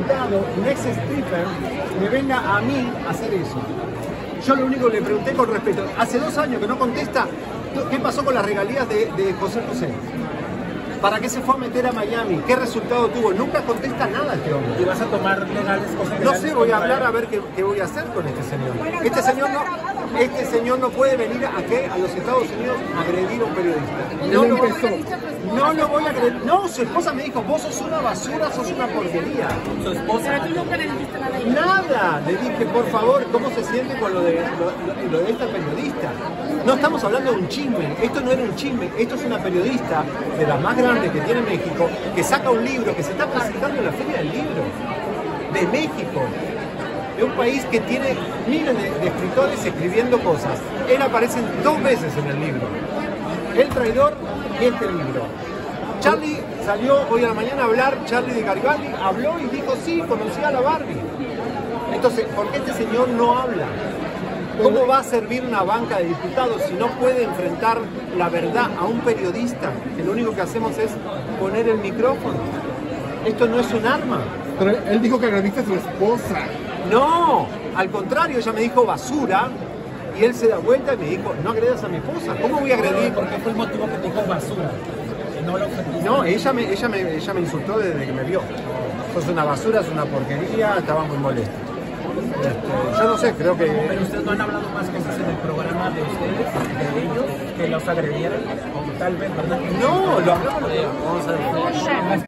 diputado, un ex stripper, me venga a mí a hacer eso. Yo lo único que le pregunté con respeto, hace 2 años que no contesta, ¿qué pasó con las regalías de José José? ¿Para qué se fue a meter a Miami? ¿Qué resultado tuvo? Nunca contesta nada este hombre. ¿Y vas a tomar legales cosas legales? No sé, voy a hablar a ver qué voy a hacer con este señor. Bueno, Este señor no puede venir a los Estados Unidos a agredir a un periodista. No lo voy a agredir. No, su esposa me dijo, vos sos una basura, sos una porquería. Su esposa. Pero tú nunca le dijiste nada. Nada, le dije, por favor, ¿cómo se siente con lo de esta periodista? No estamos hablando de un chisme, esto no era un chisme, esto es una periodista de las más grandes que tiene México, que saca un libro, que se está presentando en la Feria del Libro de México, de un país que tiene miles de escritores escribiendo cosas. Él aparece 2 veces en el libro, El Traidor y este libro. Charlie salió hoy a la mañana a hablar, Charlie de Garibaldi habló y dijo, sí, conocí a la Barbie. Entonces, ¿por qué este señor no habla? ¿Cómo va a servir una banca de diputados si no puede enfrentar la verdad a un periodista? Que lo único que hacemos es poner el micrófono. Esto no es un arma. Pero él dijo que agrediste a su esposa. No, al contrario, ella me dijo basura y él se da vuelta y me dijo, no agredas a mi esposa. ¿Cómo voy a agredir? ¿Por qué fue el motivo que te dijo basura? No lo ofendiste. No, ella me insultó desde que me vio. Sos una basura, es una porquería, estaba muy molesta. Yo no sé, creo que... Pero ustedes no han hablado más cosas en el programa de ustedes, de ellos, que los agredieron, o tal vez, ¿verdad? No, lo hablamos. Vamos a ver.